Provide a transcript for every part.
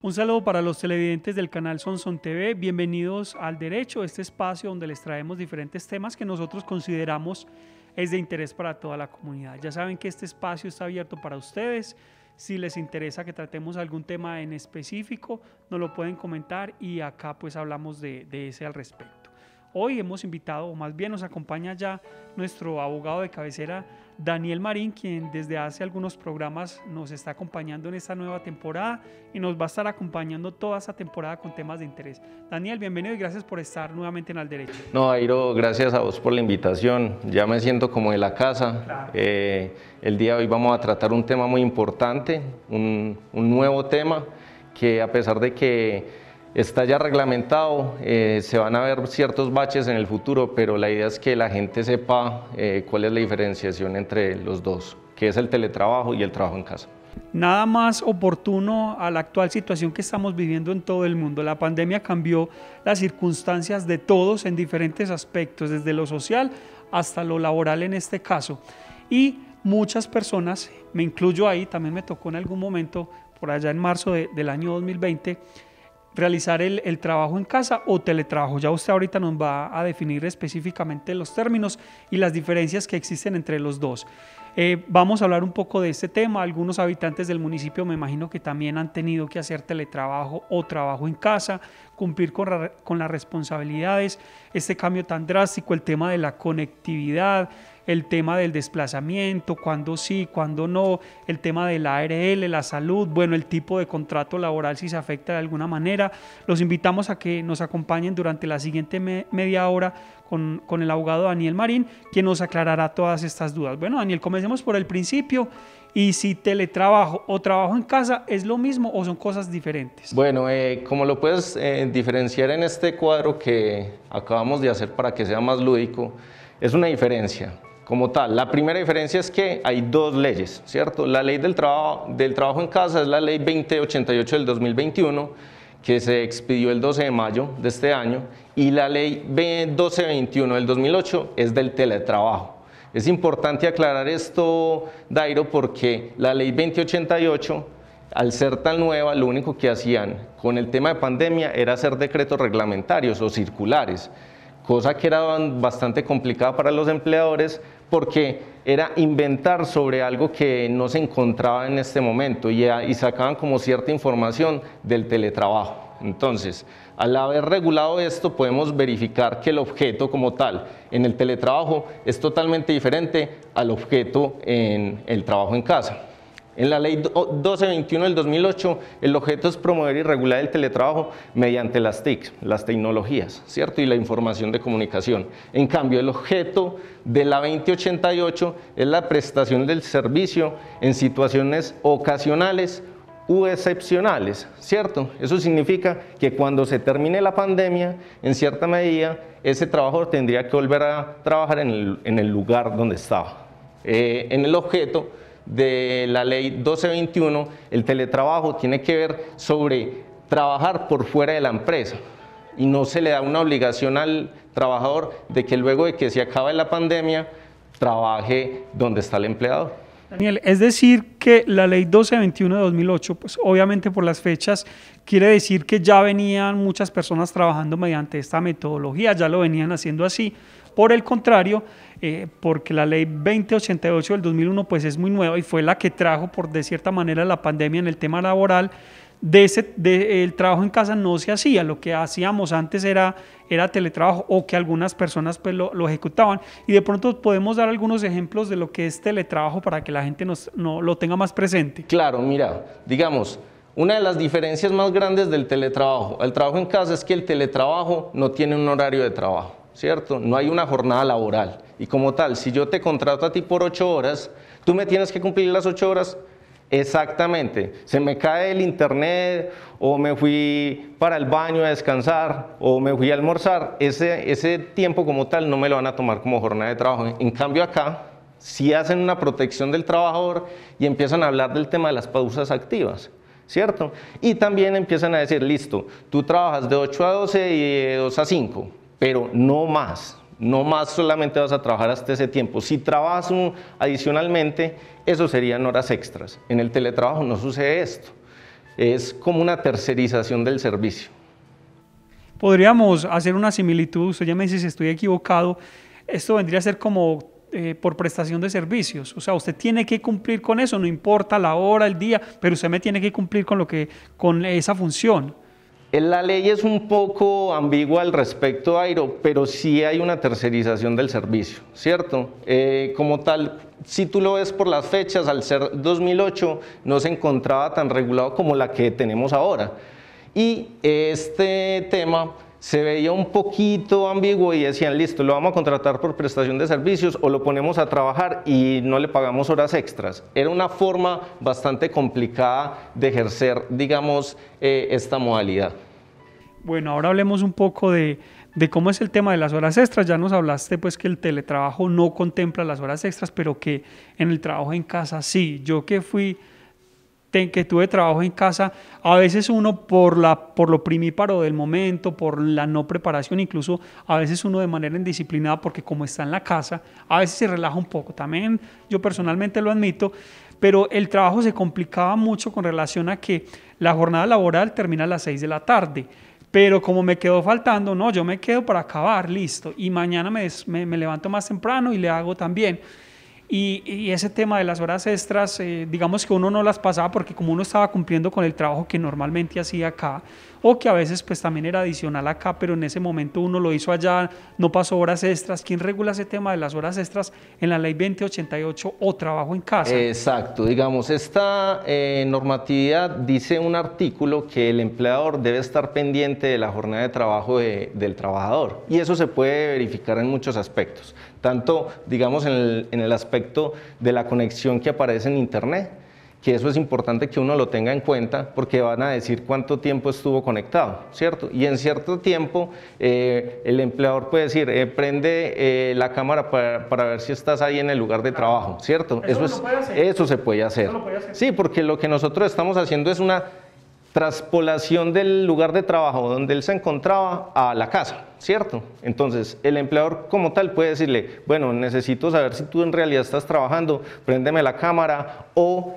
Un saludo para los televidentes del canal Sonson TV. Bienvenidos al Derecho, este espacio donde les traemos diferentes temas que nosotros consideramos es de interés para toda la comunidad. Ya saben que este espacio está abierto para ustedes. Si les interesa que tratemos algún tema en específico, nos lo pueden comentar y acá pues hablamos de ese al respecto. Hoy hemos invitado, o más bien nos acompaña ya nuestro abogado de cabecera, Daniel Marín, quien desde hace algunos programas nos está acompañando en esta nueva temporada y nos va a estar acompañando toda esta temporada con temas de interés. Daniel, bienvenido y gracias por estar nuevamente en Al Derecho. No, Airo, gracias a vos por la invitación. Ya me siento como en la casa. Claro. El día de hoy vamos a tratar un tema muy importante, un nuevo tema que, a pesar de que está ya reglamentado, se van a ver ciertos baches en el futuro, pero la idea es que la gente sepa cuál es la diferenciación entre los dos, que es el teletrabajo y el trabajo en casa. Nada más oportuno a la actual situación que estamos viviendo en todo el mundo. La pandemia cambió las circunstancias de todos en diferentes aspectos, desde lo social hasta lo laboral en este caso. Y muchas personas, me incluyo ahí, también me tocó en algún momento, por allá en marzo del año 2020, realizar el trabajo en casa o teletrabajo. Ya usted ahorita nos va a definir específicamente los términos y las diferencias que existen entre los dos. Vamos a hablar un poco de este tema. Algunos habitantes del municipio me imagino que también han tenido que hacer teletrabajo o trabajo en casa, cumplir con las responsabilidades, este cambio tan drástico, el tema de la conectividad, el tema del desplazamiento, cuándo sí, cuándo no, el tema del ARL, la salud, bueno, el tipo de contrato laboral si se afecta de alguna manera. Los invitamos a que nos acompañen durante la siguiente media hora con el abogado Daniel Marín, quien nos aclarará todas estas dudas. Bueno, Daniel, comencemos por el principio. ¿Y si teletrabajo o trabajo en casa es lo mismo o son cosas diferentes? Bueno, como lo puedes diferenciar en este cuadro que acabamos de hacer para que sea más lúdico, es una diferencia. Como tal, la primera diferencia es que hay dos leyes, ¿cierto? La ley del trabajo en casa es la ley 2088 del 2021, que se expidió el 12 de mayo de este año, y la ley 1221 del 2008 es del teletrabajo. Es importante aclarar esto, Dairo, porque la ley 2088, al ser tan nueva, lo único que hacían con el tema de pandemia era hacer decretos reglamentarios o circulares, cosa que era bastante complicada para los empleadores porque era inventar sobre algo que no se encontraba en este momento y sacaban como cierta información del teletrabajo. Entonces, al haber regulado esto, podemos verificar que el objeto como tal en el teletrabajo es totalmente diferente al objeto en el trabajo en casa. En la ley 1221 del 2008, el objeto es promover y regular el teletrabajo mediante las TIC, las tecnologías, ¿cierto? Y la información de comunicación. En cambio, el objeto de la 2088 es la prestación del servicio en situaciones ocasionales u excepcionales, ¿cierto? Eso significa que cuando se termine la pandemia, en cierta medida, ese trabajador tendría que volver a trabajar en el lugar donde estaba. En el objeto de la ley 1221, el teletrabajo tiene que ver sobre trabajar por fuera de la empresa y no se le da una obligación al trabajador de que luego de que se acabe la pandemia trabaje donde está el empleador. Daniel, es decir que la ley 1221 de 2008, pues obviamente por las fechas, quiere decir que ya venían muchas personas trabajando mediante esta metodología, ya lo venían haciendo así. Por el contrario, porque la ley 2088 del 2001 pues es muy nueva y fue la que trajo de cierta manera la pandemia en el tema laboral, el trabajo en casa no se hacía, lo que hacíamos antes era teletrabajo o que algunas personas pues lo ejecutaban y de pronto podemos dar algunos ejemplos de lo que es teletrabajo para que la gente no lo tenga más presente. Claro, mira, digamos, una de las diferencias más grandes del teletrabajo al trabajo en casa es que el teletrabajo no tiene un horario de trabajo, ¿cierto? No hay una jornada laboral y como tal, si yo te contrato a ti por 8 horas, tú me tienes que cumplir las 8 horas. Exactamente, se me cae el internet o me fui para el baño a descansar o me fui a almorzar, ese tiempo como tal no me lo van a tomar como jornada de trabajo. En cambio acá sí hacen una protección del trabajador y empiezan a hablar del tema de las pausas activas, ¿cierto? Y también empiezan a decir, listo, tú trabajas de 8 a 12 y de 2 a 5, pero no más. No más solamente vas a trabajar hasta ese tiempo. Si trabajas adicionalmente, eso serían horas extras. En el teletrabajo no sucede esto. es como una tercerización del servicio. Podríamos hacer una similitud, usted ya me dice si estoy equivocado, esto vendría a ser como por prestación de servicios, o sea, usted tiene que cumplir con eso, no importa la hora, el día, pero usted me tiene que cumplir con esa función. La ley es un poco ambigua al respecto, Airo, pero sí hay una tercerización del servicio, ¿cierto? Como tal, si tú lo ves por las fechas, al ser 2008, no se encontraba tan regulado como la que tenemos ahora. Y este tema se veía un poquito ambiguo y decían, listo, lo vamos a contratar por prestación de servicios o lo ponemos a trabajar y no le pagamos horas extras. Era una forma bastante complicada de ejercer, digamos, esta modalidad. Bueno, ahora hablemos un poco de cómo es el tema de las horas extras. Ya nos hablaste pues que el teletrabajo no contempla las horas extras, pero que en el trabajo en casa sí. Yo que tuve trabajo en casa, a veces uno por lo primíparo del momento, por la no preparación, incluso a veces uno de manera indisciplinada, porque como está en la casa, a veces se relaja un poco. También yo personalmente lo admito, pero el trabajo se complicaba mucho con relación a que la jornada laboral termina a las 6 de la tarde. Pero como me quedó faltando, no, yo me quedo para acabar, listo. Y mañana me levanto más temprano y le hago también. Y ese tema de las horas extras, digamos que uno no las pasaba porque como uno estaba cumpliendo con el trabajo que normalmente hacía acá, o que a veces pues también era adicional acá, pero en ese momento uno lo hizo allá, no pasó horas extras. ¿Quién regula ese tema de las horas extras en la ley 2088 o trabajo en casa? Exacto, digamos, esta normatividad dice un artículo que el empleador debe estar pendiente de la jornada de trabajo del trabajador, y eso se puede verificar en muchos aspectos, tanto digamos en el aspecto de la conexión que aparece en internet, que eso es importante que uno lo tenga en cuenta porque van a decir cuánto tiempo estuvo conectado, ¿cierto? Y en cierto tiempo el empleador puede decir, prende la cámara para ver si estás ahí en el lugar de trabajo, ¿cierto? Eso se puede hacer. Sí, porque lo que nosotros estamos haciendo es una traspolación del lugar de trabajo donde él se encontraba a la casa, ¿cierto? Entonces, el empleador como tal puede decirle, bueno, necesito saber si tú en realidad estás trabajando, préndeme la cámara o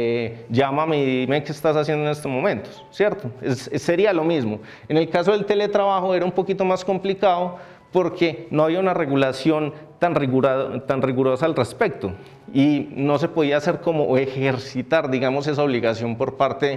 llámame y dime qué estás haciendo en estos momentos, ¿cierto? Sería lo mismo. En el caso del teletrabajo era un poquito más complicado porque no había una regulación tan rigurosa al respecto y no se podía hacer como ejercitar, digamos, esa obligación por parte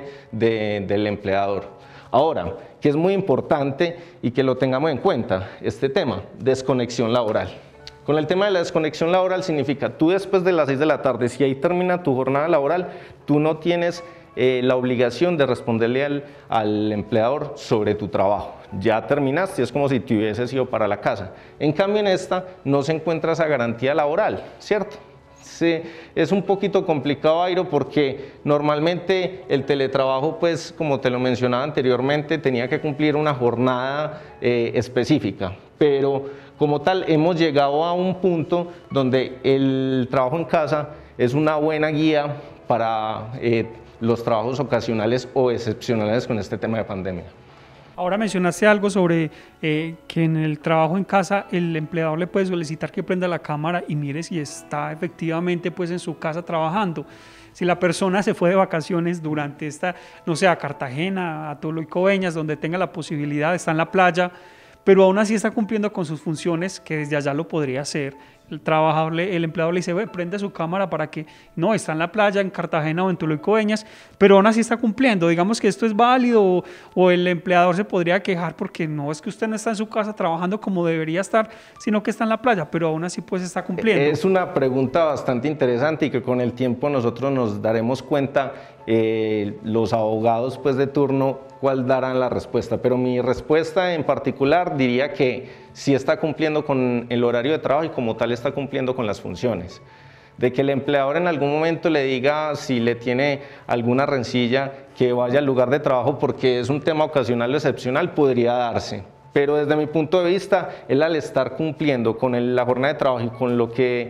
del empleador. Ahora, que es muy importante y que lo tengamos en cuenta, este tema, desconexión laboral. Con el tema de la desconexión laboral significa, tú después de las 6 de la tarde, si ahí termina tu jornada laboral, tú no tienes la obligación de responderle al empleador sobre tu trabajo. Ya terminaste, es como si te hubieses ido para la casa. En cambio en esta no se encuentra esa garantía laboral, ¿cierto? Sí, es un poquito complicado, Airo, porque normalmente el teletrabajo, pues como te lo mencionaba anteriormente, tenía que cumplir una jornada específica, pero como tal hemos llegado a un punto donde el trabajo en casa es una buena guía para los trabajos ocasionales o excepcionales con este tema de pandemia. Ahora mencionaste algo sobre que en el trabajo en casa el empleador le puede solicitar que prenda la cámara y mire si está efectivamente pues en su casa trabajando. Si la persona se fue de vacaciones durante no sé, a Cartagena, a Toló y Coveñas, donde tenga la posibilidad, está en la playa, pero aún así está cumpliendo con sus funciones, que desde allá lo podría hacer. El empleador le dice, prende su cámara para que, no, está en la playa, en Cartagena o en Toló y Coveñas, pero aún así está cumpliendo. Digamos que esto es válido o el empleador se podría quejar porque no es que usted no está en su casa trabajando como debería estar, sino que está en la playa, pero aún así pues está cumpliendo. Es una pregunta bastante interesante y que con el tiempo nosotros nos daremos cuenta, los abogados pues de turno, cuál darán la respuesta, pero mi respuesta en particular diría que sí está cumpliendo con el horario de trabajo y como tal está cumpliendo con las funciones. De que el empleador en algún momento le diga si le tiene alguna rencilla que vaya al lugar de trabajo porque es un tema ocasional o excepcional, podría darse. Pero desde mi punto de vista, él al estar cumpliendo con la jornada de trabajo y con lo que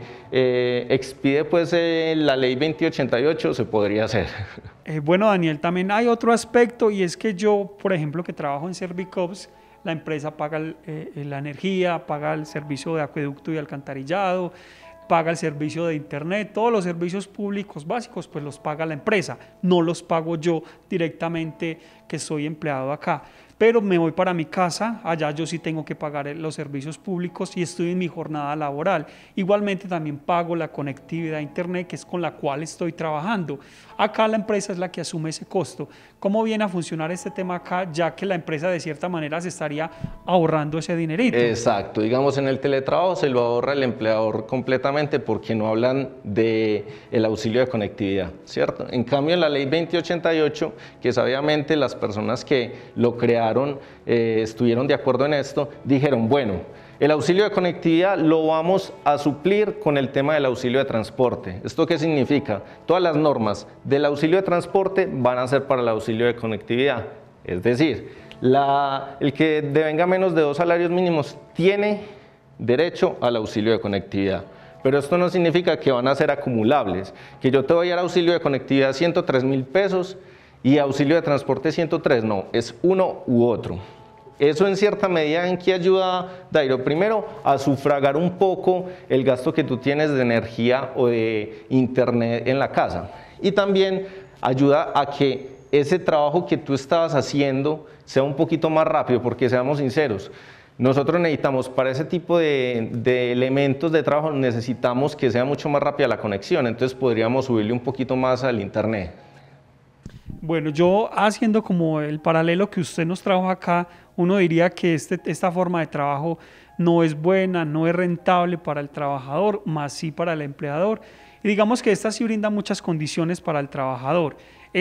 expide pues, la ley 2088, se podría hacer. Bueno, Daniel, también hay otro aspecto y es que yo, por ejemplo, que trabajo en Servicops, la empresa paga la energía, paga el servicio de acueducto y alcantarillado, paga el servicio de internet, todos los servicios públicos básicos pues los paga la empresa, no los pago yo directamente que soy empleado acá. Pero me voy para mi casa, allá yo sí tengo que pagar los servicios públicos y estoy en mi jornada laboral. Igualmente también pago la conectividad a internet, que es con la cual estoy trabajando. Acá la empresa es la que asume ese costo. ¿Cómo viene a funcionar este tema acá, ya que la empresa de cierta manera se estaría ahorrando ese dinerito? Exacto, digamos en el teletrabajo se lo ahorra el empleador completamente porque no hablan del auxilio de conectividad, ¿cierto? En cambio en la ley 2088, que es obviamente las personas que lo crearon estuvieron de acuerdo en esto, dijeron, bueno, el auxilio de conectividad lo vamos a suplir con el tema del auxilio de transporte. ¿Esto qué significa? Todas las normas del auxilio de transporte van a ser para el auxilio de conectividad. Es decir, el que devenga menos de 2 salarios mínimos tiene derecho al auxilio de conectividad. Pero esto no significa que van a ser acumulables, que yo te voy a dar auxilio de conectividad 103.000 pesos y auxilio de transporte 103, no, es uno u otro. Eso en cierta medida en qué ayuda, Dairo, primero a sufragar un poco el gasto que tú tienes de energía o de internet en la casa, y también ayuda a que ese trabajo que tú estabas haciendo sea un poquito más rápido, porque seamos sinceros, nosotros necesitamos para ese tipo de elementos de trabajo, necesitamos que sea mucho más rápida la conexión, entonces podríamos subirle un poquito más al internet. Bueno, yo haciendo como el paralelo que usted nos trajo acá, uno diría que esta forma de trabajo no es buena, no es rentable para el trabajador, más sí para el empleador. Y digamos que esta sí brinda muchas condiciones para el trabajador.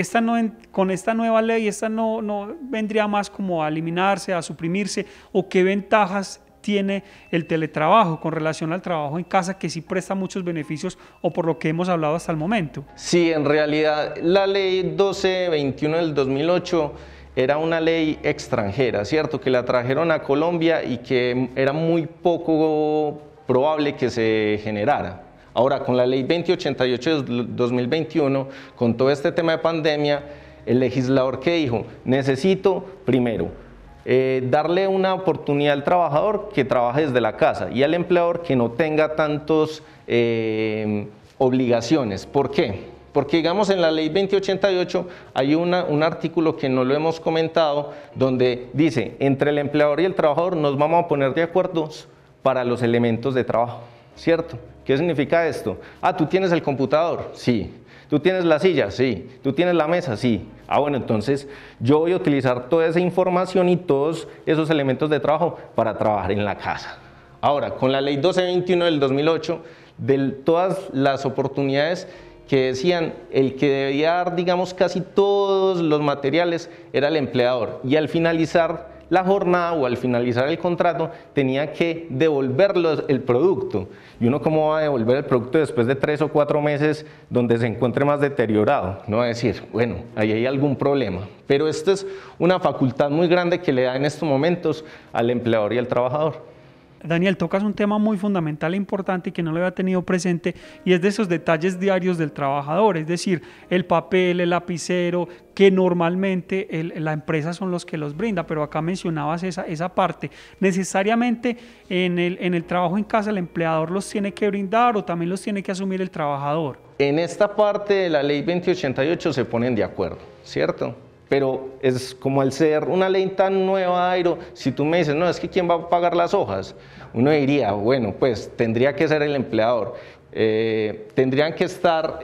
Con esta nueva ley, esta no vendría más como a eliminarse, a suprimirse, o qué ventajas tiene el teletrabajo con relación al trabajo en casa, que sí presta muchos beneficios, o por lo que hemos hablado hasta el momento. Sí, en realidad la ley 1221 del 2008 era una ley extranjera, ¿cierto? Que la trajeron a Colombia y que era muy poco probable que se generara. Ahora, con la ley 2088 del 2021, con todo este tema de pandemia, el legislador que dijo, necesito primero darle una oportunidad al trabajador que trabaje desde la casa y al empleador que no tenga tantas obligaciones. ¿Por qué? Porque digamos en la ley 2088 hay un artículo que no lo hemos comentado donde dice, entre el empleador y el trabajador nos vamos a poner de acuerdo para los elementos de trabajo, ¿cierto? ¿Qué significa esto? Ah, ¿tú tienes el computador? Sí. ¿Tú tienes la silla? Sí. ¿Tú tienes la mesa? Sí. Ah, bueno, entonces yo voy a utilizar toda esa información y todos esos elementos de trabajo para trabajar en la casa. Ahora, con la ley 1221 del 2008, de todas las oportunidades que decían, el que debía dar, digamos, casi todos los materiales era el empleador, y al finalizar la jornada o al finalizar el contrato tenía que devolverlos el producto. ¿Y uno cómo va a devolver el producto después de 3 o 4 meses donde se encuentre más deteriorado? No va a decir, bueno, ahí hay algún problema. Pero esta es una facultad muy grande que le da en estos momentos al empleador y al trabajador. Daniel, tocas un tema muy fundamental e importante que no lo había tenido presente, y es de esos detalles diarios del trabajador, es decir, el papel, el lapicero, que normalmente la empresa son los que los brinda, pero acá mencionabas esa parte. ¿Necesariamente en el trabajo en casa el empleador los tiene que brindar o también los tiene que asumir el trabajador? En esta parte de la ley 2088 se ponen de acuerdo, ¿cierto? Pero es como al ser una ley tan nueva, Dairo, si tú me dices, no, es que ¿quién va a pagar las hojas? Uno diría, bueno, pues tendría que ser el empleador. Tendrían que estar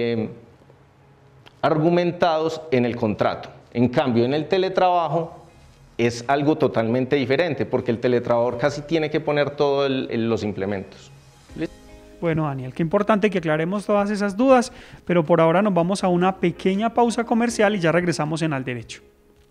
argumentados en el contrato. En cambio, en el teletrabajo es algo totalmente diferente, porque el teletrabajador casi tiene que poner todos los implementos. ¿Listo? Bueno, Daniel, qué importante que aclaremos todas esas dudas, pero por ahora nos vamos a una pequeña pausa comercial y ya regresamos en Al Derecho.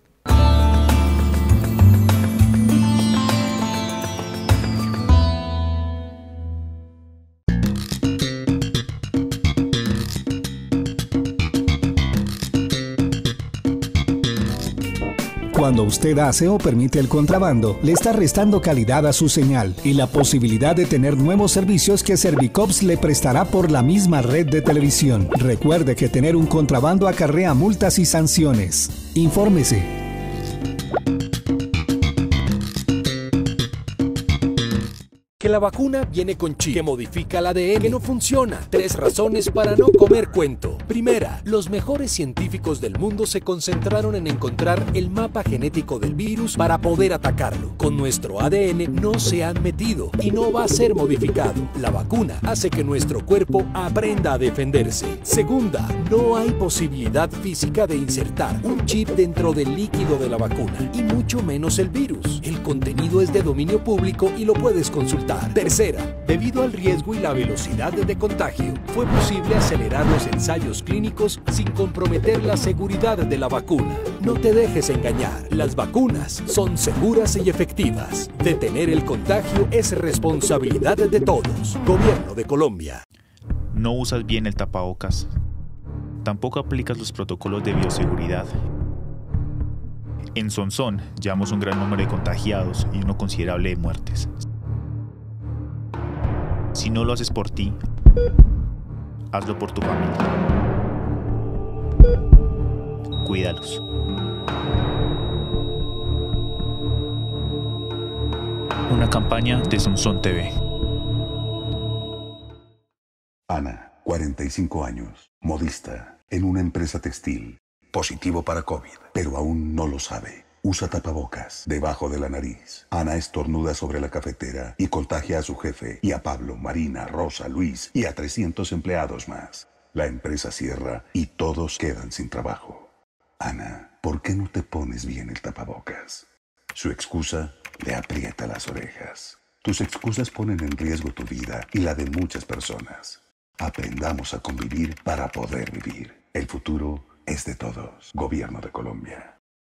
Cuando usted hace o permite el contrabando, le está restando calidad a su señal y la posibilidad de tener nuevos servicios que Servicops le prestará por la misma red de televisión. Recuerde que tener un contrabando acarrea multas y sanciones. Infórmese. Que la vacuna viene con chip que modifica el ADN, que no funciona. 3 razones para no comer cuento. Primera, los mejores científicos del mundo se concentraron en encontrar el mapa genético del virus para poder atacarlo. Con nuestro ADN no se han metido y no va a ser modificado. La vacuna hace que nuestro cuerpo aprenda a defenderse. Segunda, no hay posibilidad física de insertar un chip dentro del líquido de la vacuna y mucho menos el virus. El contenido es de dominio público y lo puedes consultar. Tercera, debido al riesgo y la velocidad de contagio, fue posible acelerar los ensayos clínicos sin comprometer la seguridad de la vacuna. No te dejes engañar, las vacunas son seguras y efectivas. Detener el contagio es responsabilidad de todos. Gobierno de Colombia. No usas bien el tapabocas. Tampoco aplicas los protocolos de bioseguridad. En Sonsón llevamos un gran número de contagiados y uno considerable de muertes. Si no lo haces por ti, hazlo por tu familia. Cuídalos. Una campaña de Sonsón TV. Ana, 45 años, modista, en una empresa textil. Positivo para COVID, pero aún no lo sabe. Usa tapabocas debajo de la nariz. Ana estornuda sobre la cafetera y contagia a su jefe y a Pablo, Marina, Rosa, Luis y a 300 empleados más. La empresa cierra y todos quedan sin trabajo. Ana, ¿por qué no te pones bien el tapabocas? Su excusa le aprieta las orejas. Tus excusas ponen en riesgo tu vida y la de muchas personas. Aprendamos a convivir para poder vivir. El futuro es de todos. Gobierno de Colombia.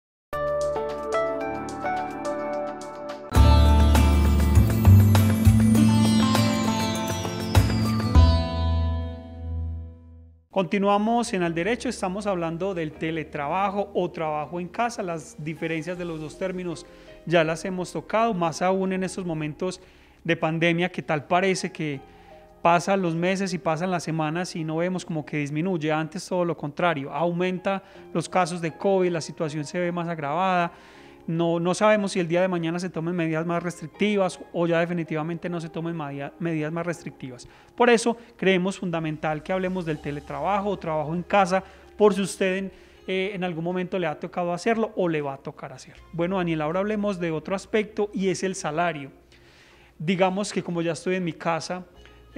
Continuamos en Al Derecho, estamos hablando del teletrabajo o trabajo en casa. Las diferencias de los dos términos ya las hemos tocado, más aún en estos momentos de pandemia que tal parece que pasan los meses y pasan las semanas y no vemos como que disminuye. Antes todo lo contrario, aumenta los casos de COVID, la situación se ve más agravada. No sabemos si el día de mañana se tomen medidas más restrictivas o ya definitivamente no se tomen medidas más restrictivas. Por eso creemos fundamental que hablemos del teletrabajo o trabajo en casa, por si usted en algún momento le ha tocado hacerlo o le va a tocar hacerlo. Bueno, Daniel, ahora hablemos de otro aspecto y es el salario. Digamos que como ya estoy en mi casa,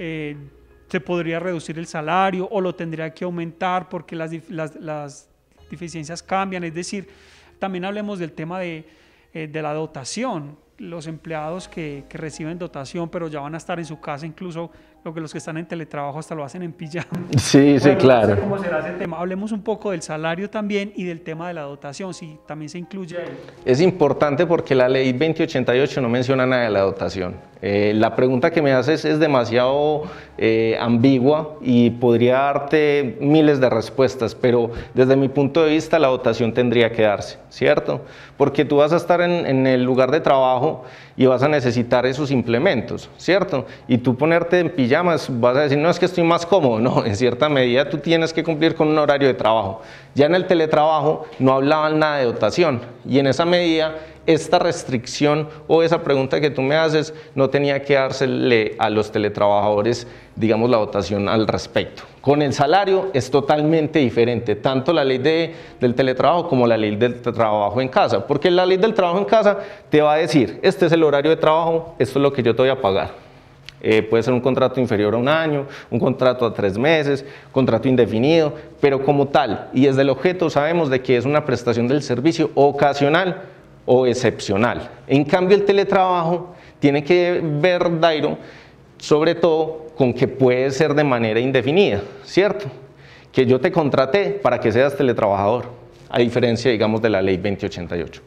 se podría reducir el salario o lo tendría que aumentar porque las deficiencias cambian, es decir, también hablemos del tema de la dotación, los empleados que reciben dotación pero ya van a estar en su casa, incluso los que están en teletrabajo hasta lo hacen en pijama. Sí, sí, claro. No sé cómo será ese tema. Hablemos un poco del salario también y del tema de la dotación, si también se incluye ahí. Es importante porque la ley 2088 no menciona nada de la dotación. La pregunta que me haces es demasiado ambigua y podría darte miles de respuestas, pero desde mi punto de vista la dotación tendría que darse, ¿cierto? Porque tú vas a estar en el lugar de trabajo y vas a necesitar esos implementos, ¿cierto? Y tú ponerte en pijamas, vas a decir, no, es que estoy más cómodo. No, en cierta medida tú tienes que cumplir con un horario de trabajo. Ya en el teletrabajo no hablaban nada de dotación y en esa medida esta restricción o esa pregunta que tú me haces no tenía que dársele a los teletrabajadores, digamos, la dotación al respecto. Con el salario es totalmente diferente, tanto la ley del teletrabajo como la ley del trabajo en casa, porque la ley del trabajo en casa te va a decir, este es el horario de trabajo, esto es lo que yo te voy a pagar. Puede ser un contrato inferior a un año, un contrato a 3 meses, contrato indefinido, pero como tal, y desde el objeto sabemos de que es una prestación del servicio ocasional o excepcional. En cambio, el teletrabajo tiene que ver, Dairo, sobre todo con que puede ser de manera indefinida, ¿cierto? Que yo te contraté para que seas teletrabajador, a diferencia, digamos, de la ley 2088.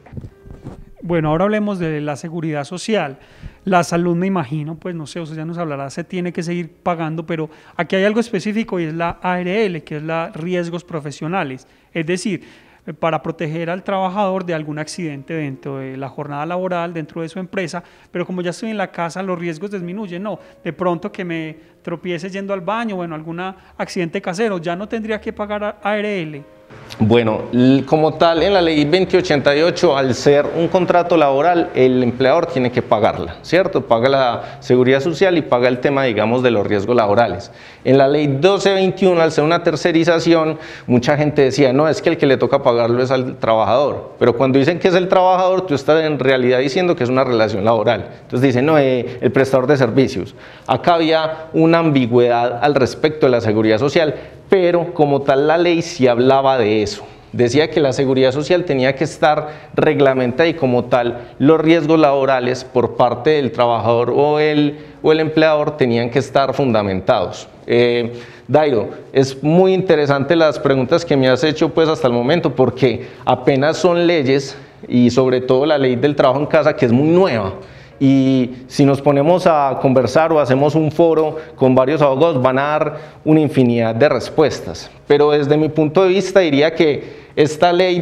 Bueno, ahora hablemos de la seguridad social. La salud, me imagino, pues no sé, usted ya nos hablará, se tiene que seguir pagando, pero aquí hay algo específico y es la ARL, que es la riesgos profesionales, es decir, para proteger al trabajador de algún accidente dentro de la jornada laboral, dentro de su empresa, pero como ya estoy en la casa, los riesgos disminuyen. No, de pronto que me tropiece yendo al baño, bueno, algún accidente casero, ya no tendría que pagar ARL. Bueno, como tal, en la ley 2088, al ser un contrato laboral, el empleador tiene que pagarla, ¿cierto? Paga la seguridad social y paga el tema, digamos, de los riesgos laborales. En la ley 1221, al ser una tercerización, mucha gente decía, no, es que el que le toca pagarlo es al trabajador. Pero cuando dicen que es el trabajador, tú estás en realidad diciendo que es una relación laboral. Entonces dicen, no, el prestador de servicios. Acá había una ambigüedad al respecto de la seguridad social, pero como tal la ley sí hablaba de eso. Decía que la seguridad social tenía que estar reglamentada y como tal los riesgos laborales por parte del trabajador o el empleador tenían que estar fundamentados. Dairo, es muy interesante las preguntas que me has hecho pues hasta el momento porque apenas son leyes y sobre todo la ley del trabajo en casa que es muy nueva. Y si nos ponemos a conversar o hacemos un foro con varios abogados van a dar una infinidad de respuestas. Pero desde mi punto de vista diría que esta ley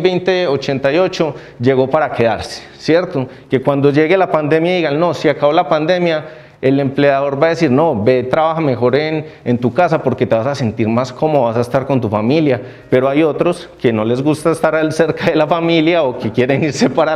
2088 llegó para quedarse, ¿cierto? Que cuando llegue la pandemia digan, no, si acabó la pandemia, el empleador va a decir, no, ve, trabaja mejor en tu casa porque te vas a sentir más cómodo, vas a estar con tu familia. Pero hay otros que no les gusta estar cerca de la familia o que quieren irse para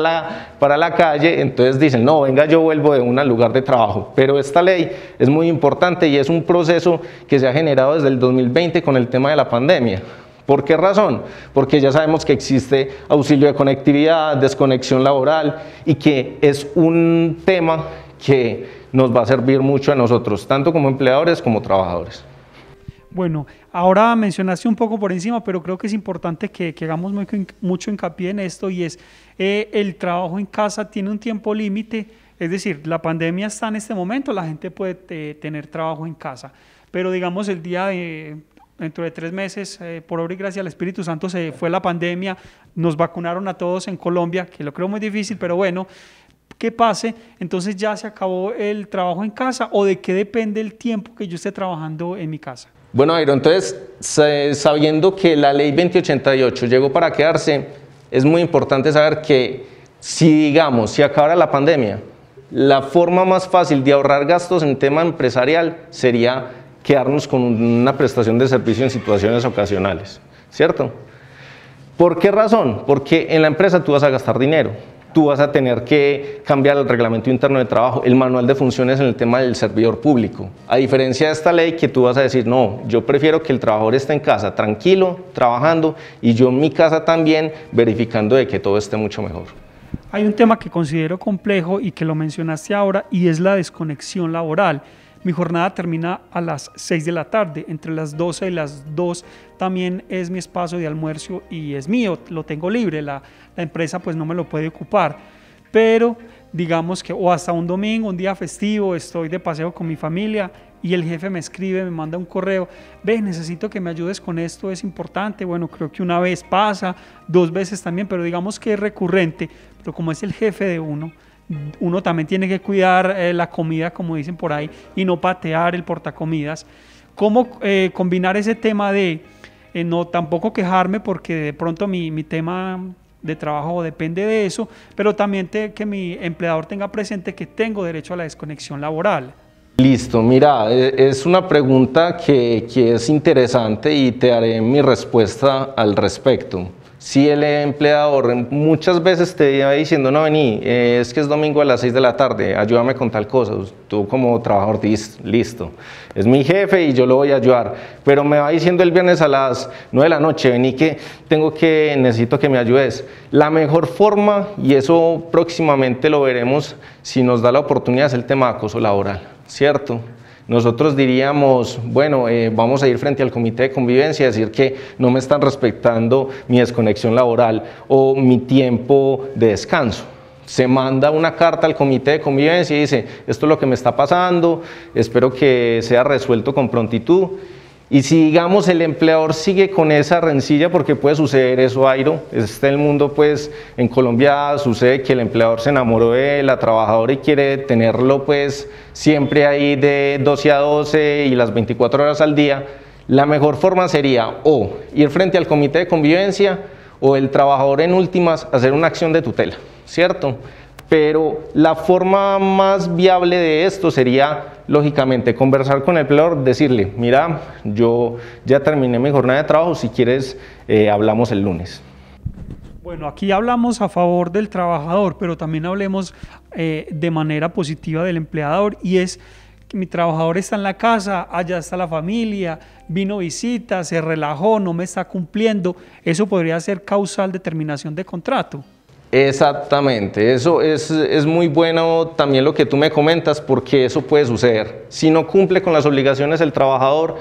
la calle, entonces dicen, no, venga, yo vuelvo de un lugar de trabajo. Pero esta ley es muy importante y es un proceso que se ha generado desde el 2020 con el tema de la pandemia. ¿Por qué razón? Porque ya sabemos que existe auxilio de conectividad, desconexión laboral y que es un tema que nos va a servir mucho a nosotros, tanto como empleadores como trabajadores. Bueno, ahora mencionaste un poco por encima, pero creo que es importante que hagamos mucho hincapié en esto y es el trabajo en casa tiene un tiempo límite, es decir, la pandemia está en este momento, la gente puede tener trabajo en casa, pero digamos el día dentro de 3 meses, por obra y gracia del Espíritu Santo, se fue la pandemia, nos vacunaron a todos en Colombia, que lo creo muy difícil, pero bueno, que pase, entonces ya se acabó el trabajo en casa o de qué depende el tiempo que yo esté trabajando en mi casa. Bueno, Jairo, entonces sabiendo que la ley 2088 llegó para quedarse, es muy importante saber que si acabara la pandemia, la forma más fácil de ahorrar gastos en tema empresarial sería quedarnos con una prestación de servicio en situaciones ocasionales, ¿cierto? ¿Por qué razón? Porque en la empresa tú vas a gastar dinero. Tú vas a tener que cambiar el reglamento interno de trabajo, el manual de funciones en el tema del servidor público. A diferencia de esta ley que tú vas a decir, no, yo prefiero que el trabajador esté en casa tranquilo, trabajando, y yo en mi casa también verificando de que todo esté mucho mejor. Hay un tema que considero complejo y que lo mencionaste ahora y es la desconexión laboral. Mi jornada termina a las 6 de la tarde, entre las 12 y las 2 también es mi espacio de almuerzo y es mío, lo tengo libre, la empresa pues no me lo puede ocupar, pero digamos que o hasta un domingo, un día festivo, estoy de paseo con mi familia y el jefe me escribe, me manda un correo, ve, necesito que me ayudes con esto, es importante, bueno, creo que una vez pasa, 2 veces también, pero digamos que es recurrente, pero como es el jefe de uno también tiene que cuidar la comida, como dicen por ahí, y no patear el portacomidas. ¿Cómo combinar ese tema de no tampoco quejarme porque de pronto mi tema de trabajo depende de eso, pero también que mi empleador tenga presente que tengo derecho a la desconexión laboral? Listo, mira, es una pregunta que es interesante y te daré mi respuesta al respecto. Si el empleador muchas veces te va diciendo, no, vení, es que es domingo a las 6 de la tarde, ayúdame con tal cosa, tú como trabajador dices, listo, es mi jefe y yo lo voy a ayudar, pero me va diciendo el viernes a las 9 de la noche, vení que necesito que me ayudes. La mejor forma, y eso próximamente lo veremos si nos da la oportunidad, es el tema de acoso laboral, ¿cierto? Nosotros diríamos, bueno, vamos a ir frente al comité de convivencia y decir que no me están respetando mi desconexión laboral o mi tiempo de descanso. Se manda una carta al comité de convivencia y dice, esto es lo que me está pasando, espero que sea resuelto con prontitud. Y si digamos el empleador sigue con esa rencilla, porque puede suceder eso, Jairo, el mundo pues en Colombia sucede que el empleador se enamoró de la trabajadora y quiere tenerlo pues siempre ahí de 12 a 12 y las 24 horas al día, la mejor forma sería o ir frente al comité de convivencia o el trabajador en últimas hacer una acción de tutela, ¿cierto? Pero la forma más viable de esto sería, lógicamente, conversar con el empleador, decirle, mira, yo ya terminé mi jornada de trabajo, si quieres hablamos el lunes. Bueno, aquí hablamos a favor del trabajador, pero también hablemos de manera positiva del empleador, y es que mi trabajador está en la casa, allá está la familia, vino visita, se relajó, no me está cumpliendo. Eso podría ser causal de terminación de contrato. Exactamente, eso es muy bueno también lo que tú me comentas, porque eso puede suceder. Si no cumple con las obligaciones el trabajador,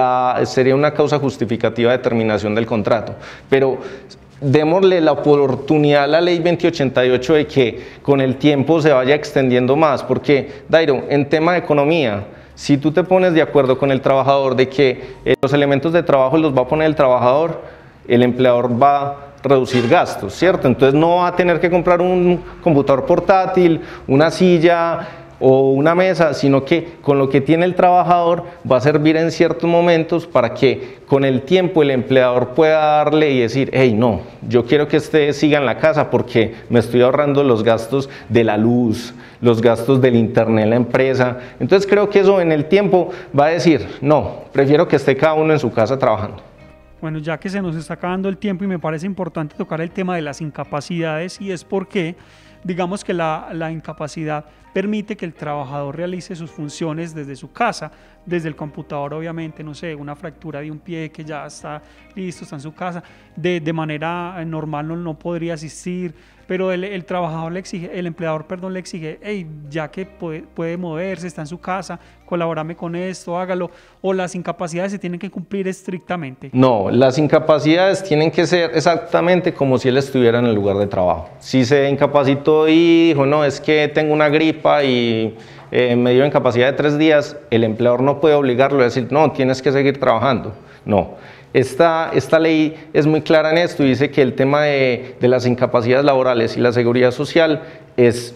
sería una causa justificativa de terminación del contrato. Pero démosle la oportunidad a la ley 2088 de que con el tiempo se vaya extendiendo más, porque, Dairo, en tema de economía, si tú te pones de acuerdo con el trabajador de que los elementos de trabajo los va a poner el trabajador, el empleador va a reducir gastos, ¿cierto? Entonces no va a tener que comprar un computador portátil, una silla o una mesa, sino que con lo que tiene el trabajador va a servir en ciertos momentos para que con el tiempo el empleador pueda darle y decir, hey, no, yo quiero que este siga en la casa porque me estoy ahorrando los gastos de la luz, los gastos del internet en la empresa. Entonces creo que eso en el tiempo va a decir, no, prefiero que esté cada uno en su casa trabajando. Bueno, ya que se nos está acabando el tiempo y me parece importante tocar el tema de las incapacidades, y es porque digamos que la incapacidad permite que el trabajador realice sus funciones desde su casa, desde el computador obviamente, no sé, una fractura de un pie que ya está listo, está en su casa, de manera normal no podría asistir, pero el trabajador le exige, el empleador, perdón, le exige, hey, ya que puede moverse, está en su casa, colabórame con esto, hágalo, o las incapacidades se tienen que cumplir estrictamente. No, las incapacidades tienen que ser exactamente como si él estuviera en el lugar de trabajo. Si se incapacitó y dijo, no, es que tengo una gripa y me dio incapacidad de 3 días, el empleador no puede obligarlo a decir, no, tienes que seguir trabajando, no. Esta ley es muy clara en esto y dice que el tema de las incapacidades laborales y la seguridad social es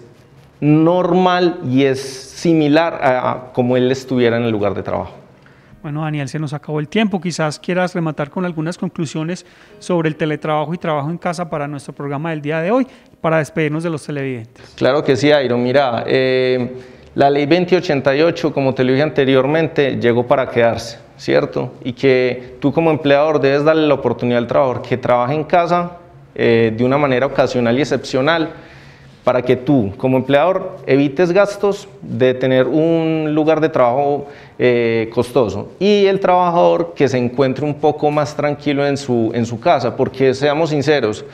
normal y es similar a como él estuviera en el lugar de trabajo. Bueno, Daniel, se nos acabó el tiempo. Quizás quieras rematar con algunas conclusiones sobre el teletrabajo y trabajo en casa para nuestro programa del día de hoy, para despedirnos de los televidentes. Claro que sí, Airo. Mira, la ley 2088, como te lo dije anteriormente, llegó para quedarse, ¿cierto? Y que tú como empleador debes darle la oportunidad al trabajador que trabaje en casa de una manera ocasional y excepcional, para que tú como empleador evites gastos de tener un lugar de trabajo costoso, y el trabajador que se encuentre un poco más tranquilo en su casa, porque seamos sinceros,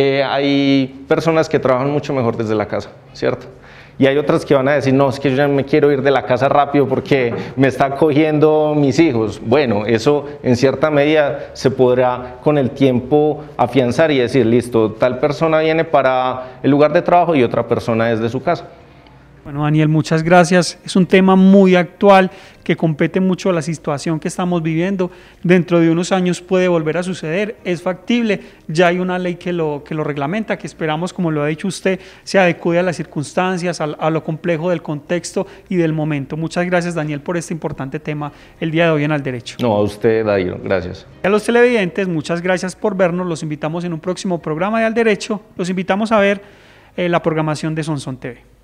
hay personas que trabajan mucho mejor desde la casa, ¿cierto? Y hay otras que van a decir, no, es que yo ya me quiero ir de la casa rápido porque me está cogiendo mis hijos. Bueno, eso en cierta medida se podrá con el tiempo afianzar y decir, listo, tal persona viene para el lugar de trabajo y otra persona desde su casa. Bueno, Daniel, muchas gracias. Es un tema muy actual que compete mucho a la situación que estamos viviendo. Dentro de unos años puede volver a suceder, es factible, ya hay una ley que lo reglamenta, que esperamos, como lo ha dicho usted, se adecue a las circunstancias, a lo complejo del contexto y del momento. Muchas gracias, Daniel, por este importante tema el día de hoy en Al Derecho. No, a usted, Dairo, gracias. A los televidentes, muchas gracias por vernos. Los invitamos en un próximo programa de Al Derecho. Los invitamos a ver la programación de Sonson TV.